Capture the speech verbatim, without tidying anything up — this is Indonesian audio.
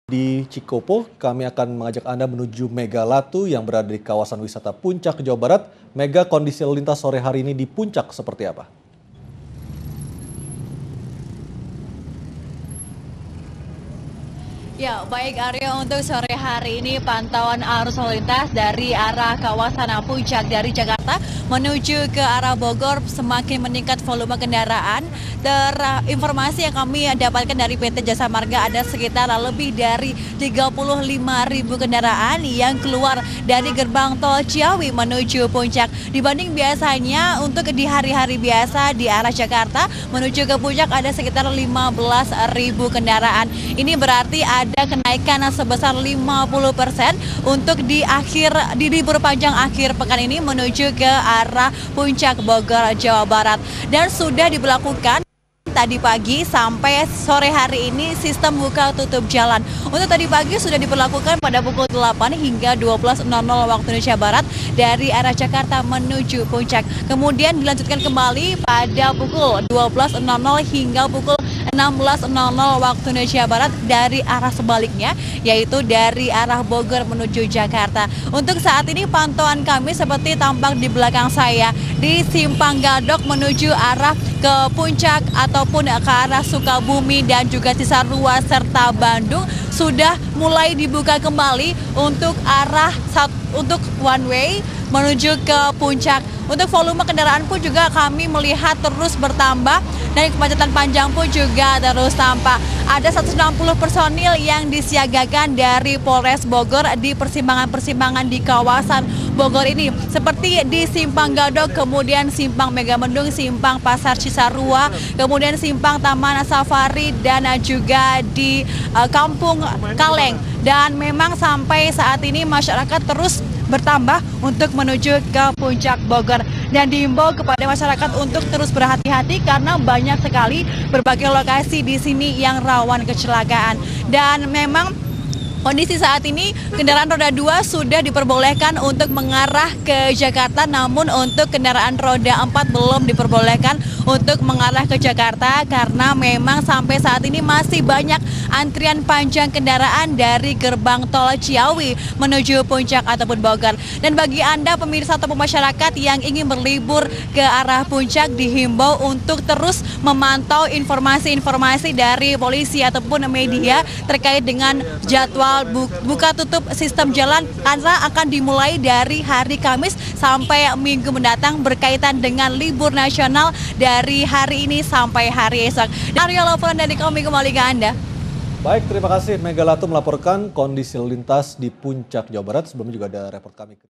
Di Cikopo, kami akan mengajak Anda menuju Mega Latu yang berada di kawasan wisata Puncak, Jawa Barat. Mega, kondisi lalu lintas sore hari ini di Puncak seperti apa? Ya, baik Aryo, untuk sore hari ini pantauan arus lalu lintas dari arah kawasan Puncak dari Jakarta menuju ke arah Bogor semakin meningkat volume kendaraan. Terinformasi yang kami dapatkan dari P T Jasa Marga ada sekitar lebih dari tiga puluh lima ribu kendaraan yang keluar dari gerbang tol Ciawi menuju Puncak. Dibanding biasanya untuk di hari-hari biasa di arah Jakarta menuju ke Puncak ada sekitar lima belas ribu kendaraan. Ini berarti ada ada kenaikan sebesar lima puluh persen untuk di akhir di libur panjang akhir pekan ini menuju ke arah Puncak Bogor, Jawa Barat. Dan sudah diberlakukan tadi pagi sampai sore hari ini sistem buka tutup jalan. Untuk tadi pagi sudah diberlakukan pada pukul delapan hingga dua belas nol nol waktu Indonesia Barat dari arah Jakarta menuju Puncak. Kemudian dilanjutkan kembali pada pukul dua belas nol nol hingga pukul enam belas nol nol waktu Indonesia Barat dari arah sebaliknya, yaitu dari arah Bogor menuju Jakarta. Untuk saat ini pantauan kami seperti tampak di belakang saya di Simpang Gadok menuju arah ke Puncak ataupun ke arah Sukabumi dan juga Cisarua serta Bandung sudah mulai dibuka kembali untuk arah untuk one way menuju ke Puncak. Untuk volume kendaraan pun juga kami melihat terus bertambah dan kemacetan panjang pun juga terus tampak. Ada seratus enam puluh personil yang disiagakan dari Polres Bogor di persimpangan-persimpangan di kawasan Bogor ini. Seperti di Simpang Gadok, kemudian Simpang Megamendung, Simpang Pasar Cisarua, kemudian Simpang Taman Safari dan juga di uh, Kampung Kaleng. Dan memang sampai saat ini masyarakat terus bertambah untuk menuju ke Puncak Bogor dan diimbau kepada masyarakat untuk terus berhati-hati karena banyak sekali berbagai lokasi di sini yang rawan kecelakaan. Dan memang kondisi saat ini kendaraan roda dua sudah diperbolehkan untuk mengarah ke Jakarta, namun untuk kendaraan roda empat belum diperbolehkan untuk mengarah ke Jakarta karena memang sampai saat ini masih banyak antrian panjang kendaraan dari gerbang tol Ciawi menuju Puncak ataupun Bogor. Dan bagi Anda pemirsa atau masyarakat yang ingin berlibur ke arah Puncak dihimbau untuk terus memantau informasi-informasi dari polisi ataupun media terkait dengan jadwal buka tutup sistem jalan karena akan dimulai dari hari Kamis sampai Minggu mendatang berkaitan dengan libur nasional dari hari ini sampai hari esok. Aryo laporan dari kami kembali ke Anda. Baik, terima kasih Mega Latu melaporkan kondisi lalu lintas di Puncak, Jawa Barat. Sebelumnya juga ada report kami.